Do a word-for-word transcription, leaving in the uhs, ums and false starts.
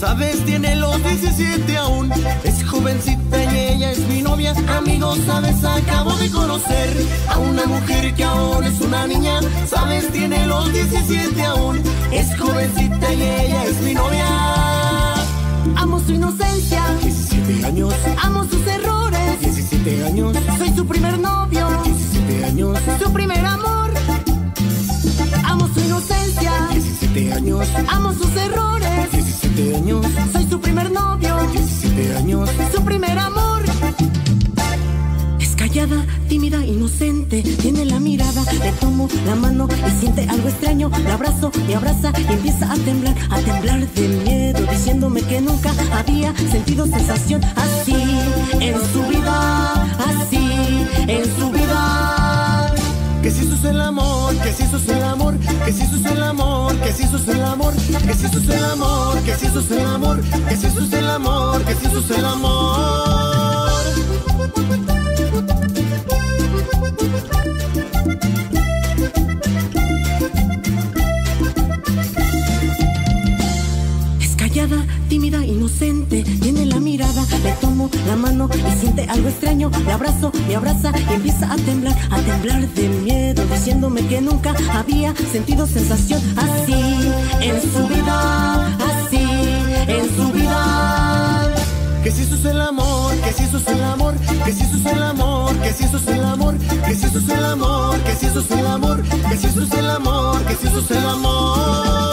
Sabes, tiene los diecisiete aún, es jovencita y ella es mi novia. Amigos, sabes, acabo de conocer a una mujer que aún es una niña. Sabes, tiene los diecisiete aún, es jovencita y ella es mi novia. Amo su inocencia, diecisiete años. Amo sus errores, diecisiete años. Soy su primer novio, diecisiete años. Su primer amor. Amo su inocencia, diecisiete años. Amo sus errores, diecisiete años. Soy su primer novio, diecisiete años. Su primer amor. Es callada, tímida, inocente, tiene la mirada, le tomo la mano y siente algo extraño. La abrazo, me abraza y empieza a temblar, a temblar de miedo, diciéndome que nunca había sentido sensación así en su vida, así en su vida. Que si eso es el amor, que si eso es el amor, que si eso es el amor, que si eso es el amor, que si eso es el amor, que si eso es el amor, que si eso es el amor, que si eso es el amor. Es callada, tímida, inocente, tiene la mirada, le tomo la mano y siente algo extraño. Le abrazo, me abraza y empieza a temblar, a temblar de miedo, diciéndome que nunca había sentido sensación así en su vida, así en su vida. Que si eso es el amor, que si eso es el amor, que si eso es el amor, que si eso es el amor, que si eso es el amor, que si eso es el amor, que si eso es el amor, que si eso es el amor.